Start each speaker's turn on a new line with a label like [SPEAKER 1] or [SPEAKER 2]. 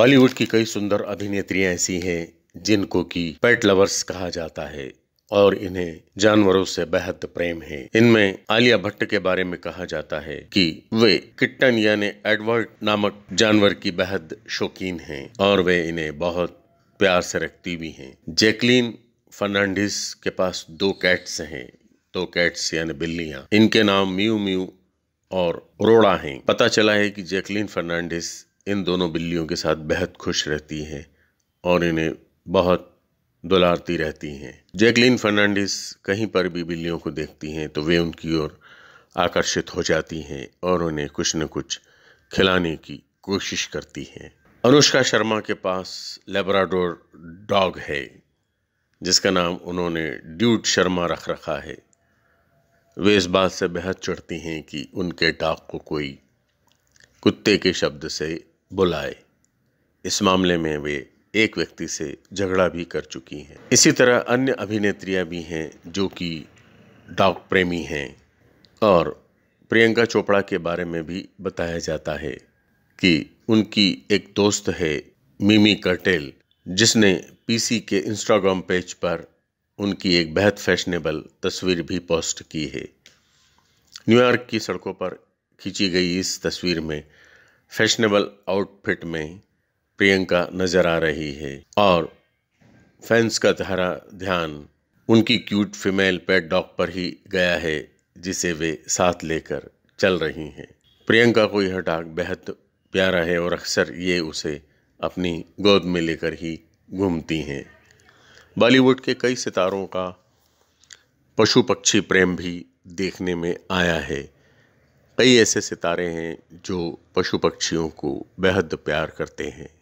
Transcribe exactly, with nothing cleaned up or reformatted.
[SPEAKER 1] बॉलीवुड की कई सुंदर अभिनेत्रियां ऐसी हैं जिनको कि पेट लवर्स कहा जाता है और इन्हें जानवरों से बेहद प्रेम है। इनमें आलिया भट्ट के बारे में कहा जाता है कि वे किट्टन यानी एडवर्ड नामक जानवर की बेहद शौकीन हैं और वे इन्हें बहुत प्यार से रखती भी हैं। जैकलीन फर्नांडिस के पास दो कैट्स हैं, दो कैट्स यानी बिल्लियां। इनके नाम म्यू म्यू और रोड़ा हैं। पता चला है कि जैकलीन फर्नांडिस इन दोनों बिल्लियों के साथ बेहद खुश रहती हैं और इन्हें बहुत दुलारती रहती हैं। जैकलीन फर्नांडिस कहीं पर भी बिल्लियों को देखती हैं तो वे उनकी ओर आकर्षित हो जाती हैं और उन्हें कुछ न कुछ खिलाने की कोशिश करती हैं। अनुष्का शर्मा के पास लेब्राडोर डॉग है जिसका नाम उन्होंने ड्यूड शर्मा रख रखा है। वे इस बात से बेहद चिढ़ती हैं कि उनके डॉग को कोई कुत्ते के शब्द से बुलाए। इस मामले में वे एक व्यक्ति से झगड़ा भी कर चुकी हैं। इसी तरह अन्य अभिनेत्रियां भी हैं जो कि डॉग प्रेमी हैं और प्रियंका चोपड़ा के बारे में भी बताया जाता है कि उनकी एक दोस्त है मिमी कर्टेल, जिसने पीसी के इंस्टाग्राम पेज पर उनकी एक बेहद फैशनेबल तस्वीर भी पोस्ट की है। न्यूयॉर्क की सड़कों पर खींची गई इस तस्वीर में फैशनेबल आउटफिट में प्रियंका नजर आ रही है और फैंस का सारा ध्यान उनकी क्यूट फीमेल पेट डॉग पर ही गया है जिसे वे साथ लेकर चल रही हैं। प्रियंका को यह डॉग बेहद प्यारा है और अक्सर ये उसे अपनी गोद में लेकर ही घूमती हैं। बॉलीवुड के कई सितारों का पशु पक्षी प्रेम भी देखने में आया है। कई ऐसे सितारे हैं जो पशु पक्षियों को बेहद प्यार करते हैं।